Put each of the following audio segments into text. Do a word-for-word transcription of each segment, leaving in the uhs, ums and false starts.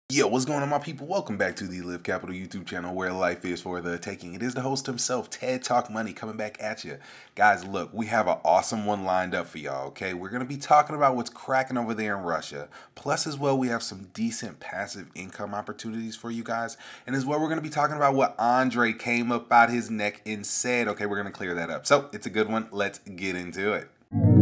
Yo, what's going on, my people? Welcome back to the Live Capital YouTube channel where life is for the taking. It is the host himself, Ted Talk Money, coming back at you. Guys, look, we have an awesome one lined up for y'all, okay? We're going to be talking about what's cracking over there in Russia. Plus, as well, we have some decent passive income opportunities for you guys. And as well, we're going to be talking about what Andre came up out his neck and said. Okay, we're going to clear that up. So, it's a good one. Let's get into it.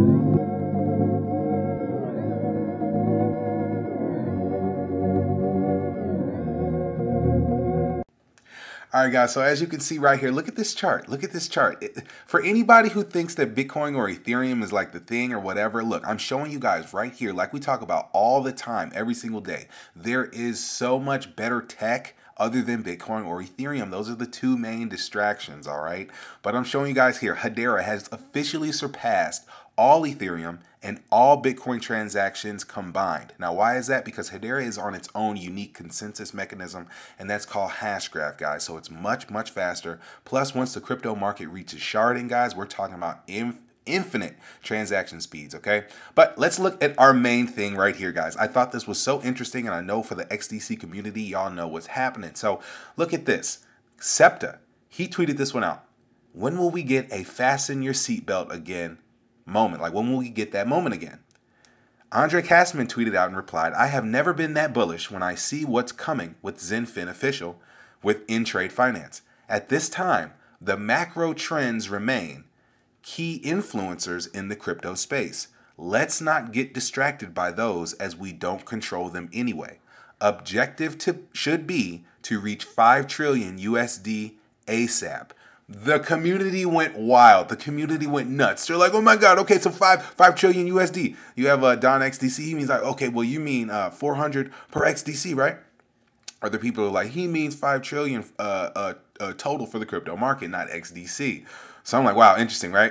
All right, guys, so as you can see right here, look at this chart. Look at this chart. It, for anybody who thinks that Bitcoin or Ethereum is like the thing or whatever, look, I'm showing you guys right here, like we talk about all the time, every single day. There is so much better tech other than Bitcoin or Ethereum. Those are the two main distractions, all right? But I'm showing you guys here, Hedera has officially surpassed all Ethereum and all Bitcoin transactions combined. Now, why is that? Because Hedera is on its own unique consensus mechanism, and that's called Hashgraph, guys. So it's much, much faster. Plus, once the crypto market reaches sharding, guys, we're talking about inf infinite transaction speeds, okay? But let's look at our main thing right here, guys. I thought this was so interesting, and I know for the X D C community, y'all know what's happening. So look at this. SEPTA, he tweeted this one out. When will we get a fasten your seatbelt again moment? Like, when will we get that moment again? Andre Castman tweeted out and replied, I have never been that bullish when I see what's coming with Zenfin official with InTrade Finance. At this time, the macro trends remain key influencers in the crypto space. Let's not get distracted by those as we don't control them anyway. Objective to, should be to reach five trillion U S D ASAP. The community went wild. The community went nuts. They're like, oh my God, okay, so five five trillion U S D. You have uh, Don X D C. He means like, okay, well, you mean uh, four hundred per X D C, right? Other people are like, he means five trillion uh, uh, uh, total for the crypto market, not X D C. So I'm like, wow, interesting, right?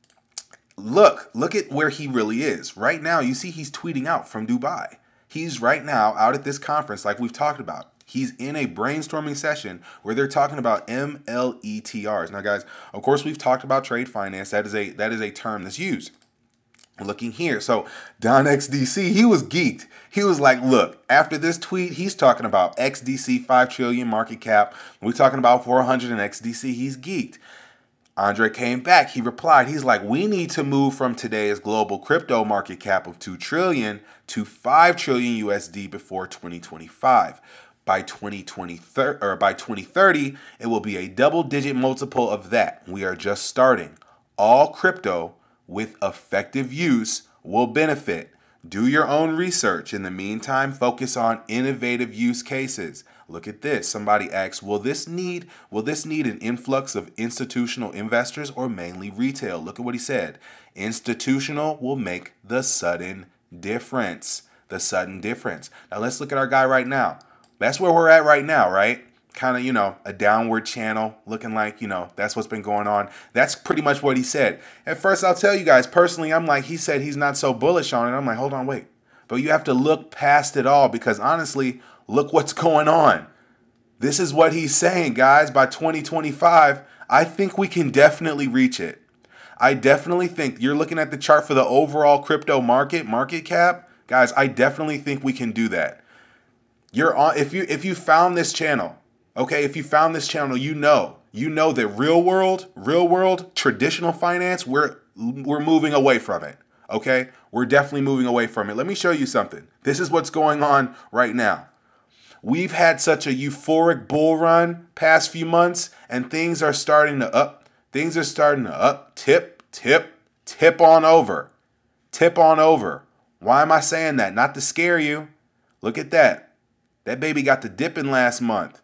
Look, look at where he really is. Right now, you see he's tweeting out from Dubai. He's right now out at this conference like we've talked about. He's in a brainstorming session where they're talking about M L E T Rs. Now, guys, of course, we've talked about trade finance. That is a that is a term that's used. Looking here, so Don X D C, he was geeked. He was like, look, after this tweet, he's talking about X D C, five trillion market cap. We're talking about four hundred in X D C. He's geeked. Andre came back. He replied, he's like, we need to move from today's global crypto market cap of two trillion to five trillion U S D before twenty twenty-five. By twenty twenty or by twenty thirty, it will be a double-digit multiple of that. We are just starting. All crypto with effective use will benefit. Do your own research. In the meantime, focus on innovative use cases. Look at this. Somebody asks, will this need will this need an influx of institutional investors or mainly retail? Look at what he said. Institutional will make the sudden difference. The sudden difference. Now let's look at our guy right now. That's where we're at right now, right? Kind of, you know, a downward channel looking like, you know, that's what's been going on. That's pretty much what he said. At first, I'll tell you guys, personally, I'm like, he said he's not so bullish on it. I'm like, hold on, wait. But you have to look past it all because honestly, look what's going on. This is what he's saying, guys. By twenty twenty-five, I think we can definitely reach it. I definitely think you're looking at the chart for the overall crypto market, market cap. Guys, I definitely think we can do that. You're on if you if you found this channel, okay, if you found this channel, you know, you know that real world, real world, traditional finance, we're we're moving away from it. Okay? We're definitely moving away from it. Let me show you something. This is what's going on right now. We've had such a euphoric bull run past few months, and things are starting to up. Things are starting to up, tip, tip, tip on over. Tip on over. Why am I saying that? Not to scare you. Look at that. That baby got the dipping last month.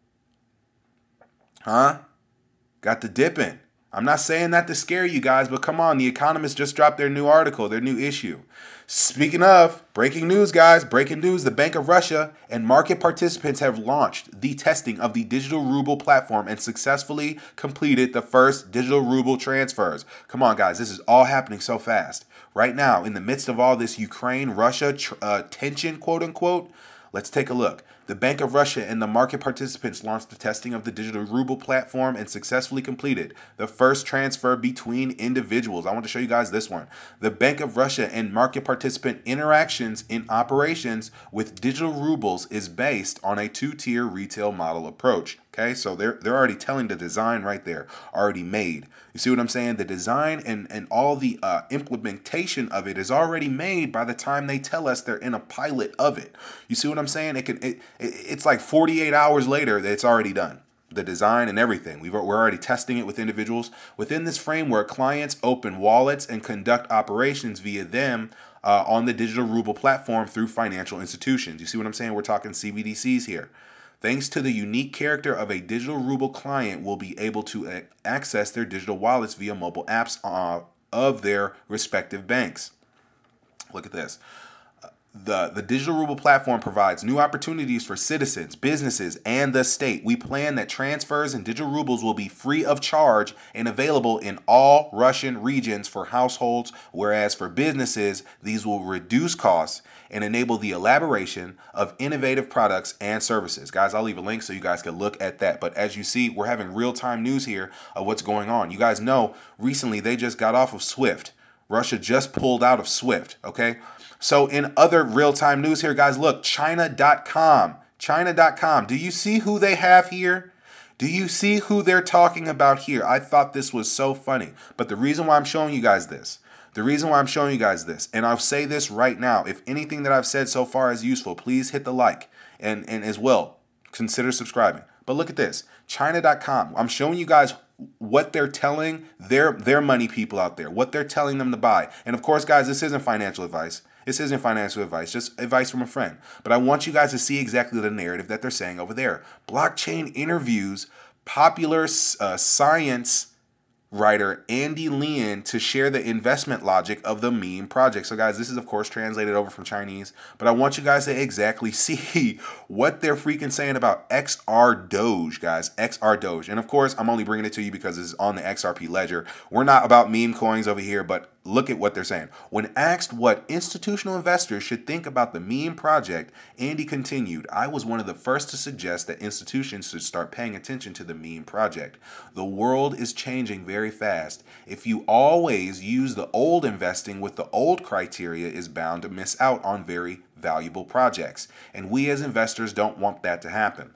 Huh? Got the dipping. I'm not saying that to scare you guys, but come on. The Economist just dropped their new article, their new issue. Speaking of, breaking news, guys. Breaking news, the Bank of Russia and market participants have launched the testing of the digital ruble platform and successfully completed the first digital ruble transfers. Come on, guys. This is all happening so fast. Right now, in the midst of all this Ukraine-Russia uh, tension, quote unquote, Let's take a look. The Bank of Russia and the market participants launched the testing of the digital ruble platform and successfully completed the first transfer between individuals. I want to show you guys this one. The Bank of Russia and market participant interactions in operations with digital rubles is based on a two-tier retail model approach. Okay, so they're they're already telling the design right there, already made. You see what I'm saying? The design and, and all the uh, implementation of it is already made by the time they tell us they're in a pilot of it. You see what I'm saying? It can it, it it's like forty-eight hours later that it's already done. The design and everything. We've, we're already testing it with individuals. Within this framework, clients open wallets and conduct operations via them uh, on the digital ruble platform through financial institutions. You see what I'm saying? We're talking C B D Cs here. Thanks to the unique character of a digital ruble client, will be able to access their digital wallets via mobile apps uh, of their respective banks. Look at this. The, the digital ruble platform provides new opportunities for citizens, businesses, and the state. We plan that transfers in digital rubles will be free of charge and available in all Russian regions for households, whereas for businesses, these will reduce costs and enable the elaboration of innovative products and services. Guys, I'll leave a link so you guys can look at that. But as you see, we're having real-time news here of what's going on. You guys know recently they just got off of SWIFT. Russia just pulled out of SWIFT, okay? So in other real-time news here, guys, look, China dot com. China dot com. Do you see who they have here? Do you see who they're talking about here? I thought this was so funny. But the reason why I'm showing you guys this, the reason why I'm showing you guys this, and I'll say this right now, if anything that I've said so far is useful, please hit the like and, and as well, consider subscribing. But look at this, China dot com. I'm showing you guys what they're telling their, their money people out there, what they're telling them to buy. And of course, guys, this isn't financial advice. This isn't financial advice, just advice from a friend. But I want you guys to see exactly the narrative that they're saying over there. Blockchain interviews popular uh, science writer Andy Leon to share the investment logic of the meme project. So guys, this is of course translated over from Chinese, but I want you guys to exactly see what they're freaking saying about X R Doge, guys, X R Doge. And of course, I'm only bringing it to you because it's on the X R P ledger. We're not about meme coins over here, but look at what they're saying. When asked what institutional investors should think about the meme project, Andy continued, I was one of the first to suggest that institutions should start paying attention to the meme project. The world is changing very fast. If you always use the old investing with the old criteria, is bound to miss out on very valuable projects. And we as investors don't want that to happen.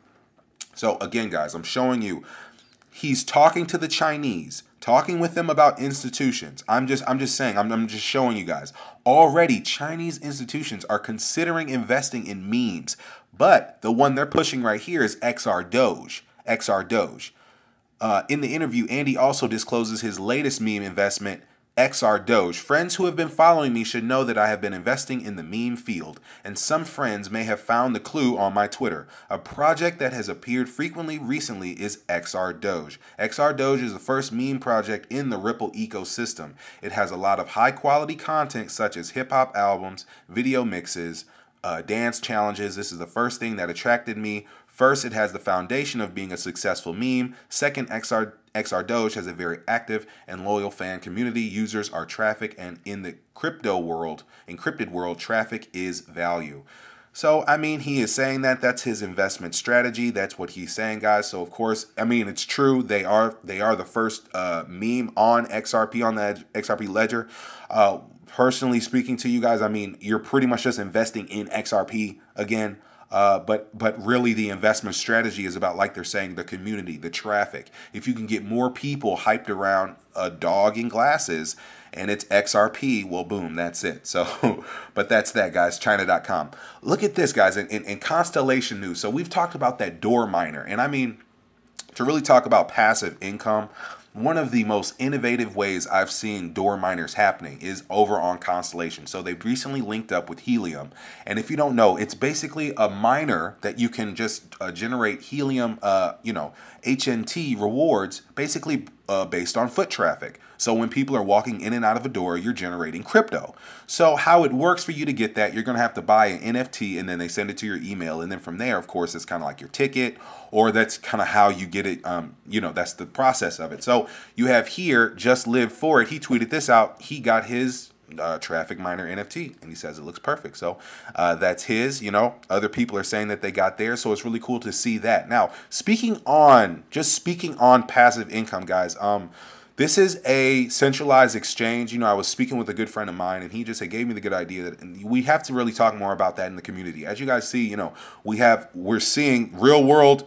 So again, guys, I'm showing you, he's talking to the Chinese, talking with them about institutions. I'm just I'm just saying, I'm, I'm just showing you guys. Already, Chinese institutions are considering investing in memes. But the one they're pushing right here is X R Doge. X R Doge. Uh, in the interview, Andy also discloses his latest meme investment, X R Doge. Friends who have been following me should know that I have been investing in the meme field, and some friends may have found the clue on my Twitter. A project that has appeared frequently recently is X R Doge. X R Doge is the first meme project in the Ripple ecosystem. It has a lot of high-quality content such as hip-hop albums, video mixes, uh, dance challenges. This is the first thing that attracted me. First, it has the foundation of being a successful meme. Second, X R, X R Doge has a very active and loyal fan community. Users are traffic, and in the crypto world, encrypted world, traffic is value. So, I mean, he is saying that that's his investment strategy. That's what he's saying, guys. So, of course, I mean, it's true. They are they are the first uh, meme on X R P, on the X R P ledger. Uh, personally speaking to you guys, I mean, you're pretty much just investing in X R P again. Uh, but but really the investment strategy is about, like they're saying, the community, the traffic. If you can get more people hyped around a dog in glasses and it's X R P, well, boom, that's it. So, but that's that, guys, China dot com. Look at this, guys, in, in, in Constellation News. So we've talked about that door miner. And I mean, to really talk about passive income, one of the most innovative ways I've seen door miners happening is over on Constellation. So they've recently linked up with Helium. And if you don't know, it's basically a miner that you can just uh, generate Helium, uh, you know, H N T rewards, basically uh, based on foot traffic. So when people are walking in and out of a door, you're generating crypto. So how it works for you to get that, you're going to have to buy an N F T and then they send it to your email. And then from there, of course, it's kind of like your ticket, or that's kind of how you get it. Um, you know, that's the process of it. So you have here, Just Live For It. He tweeted this out. He got his uh, Traffic Miner N F T, and he says it looks perfect. So uh, that's his. You know, other people are saying that they got theirs, so it's really cool to see that. Now, speaking on just speaking on passive income, guys. Um, This is a centralized exchange. You know, I was speaking with a good friend of mine, and he just gave me the good idea that we have to really talk more about that in the community. As you guys see, you know, we have we're seeing real world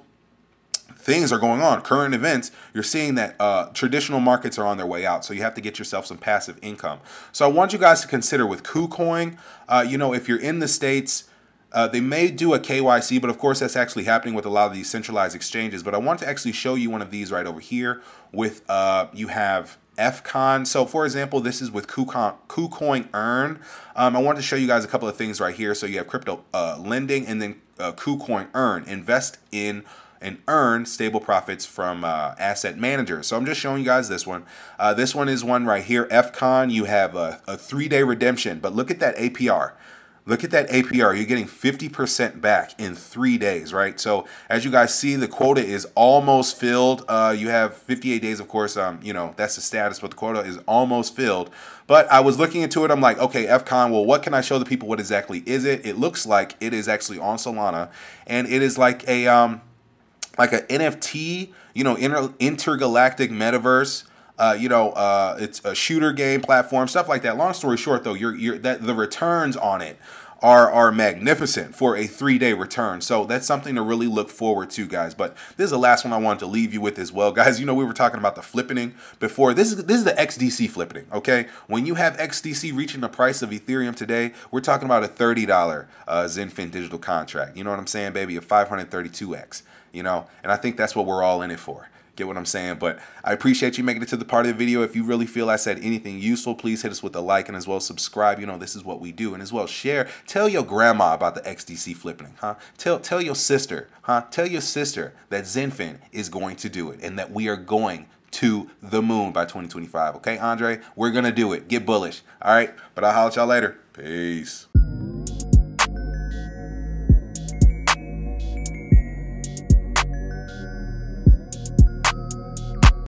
things are going on, current events. You're seeing that uh, traditional markets are on their way out, so you have to get yourself some passive income. So I want you guys to consider with KuCoin. Uh, you know, if you're in the States. Uh, they may do a K Y C, but of course that's actually happening with a lot of these centralized exchanges. But I want to actually show you one of these right over here with, uh, you have F CON. So for example, this is with KuCoin, KuCoin Earn. Um, I want to show you guys a couple of things right here. So you have crypto uh, lending and then uh, KuCoin Earn. Invest in and earn stable profits from uh, asset managers. So I'm just showing you guys this one. Uh, this one is one right here, F CON. You have a, a three-day redemption, but look at that A P R. Look at that A P R. You're getting fifty percent back in three days, right? So as you guys see, the quota is almost filled. Uh, you have fifty-eight days, of course. Um, you know, that's the status, but the quota is almost filled. But I was looking into it. I'm like, okay, F CON, well, what can I show the people? What exactly is it? It looks like it is actually on Solana, and it is like a um, like an N F T, you know, inter intergalactic metaverse. Uh, you know, uh, it's a shooter game platform, stuff like that. Long story short, though, you're, you're that the returns on it are are magnificent for a three-day return. So that's something to really look forward to, guys. But this is the last one I wanted to leave you with as well, guys. You know, we were talking about the flippening before. This is this is the X D C flippening, okay? When you have X D C reaching the price of Ethereum today, we're talking about a thirty dollar uh, Zenfin digital contract. You know what I'm saying, baby? A five hundred thirty-two X. You know, and I think that's what we're all in it for. Get what I'm saying? But I appreciate you making it to the part of the video. If you really feel I said anything useful, please hit us with a like and as well subscribe. You know, this is what we do. And as well, share. Tell your grandma about the X D C flipping, huh? Tell, tell your sister, huh? Tell your sister that Zenfin is going to do it and that we are going to the moon by twenty twenty-five. Okay, Andre? We're going to do it. Get bullish. All right? But I'll holler at y'all later. Peace.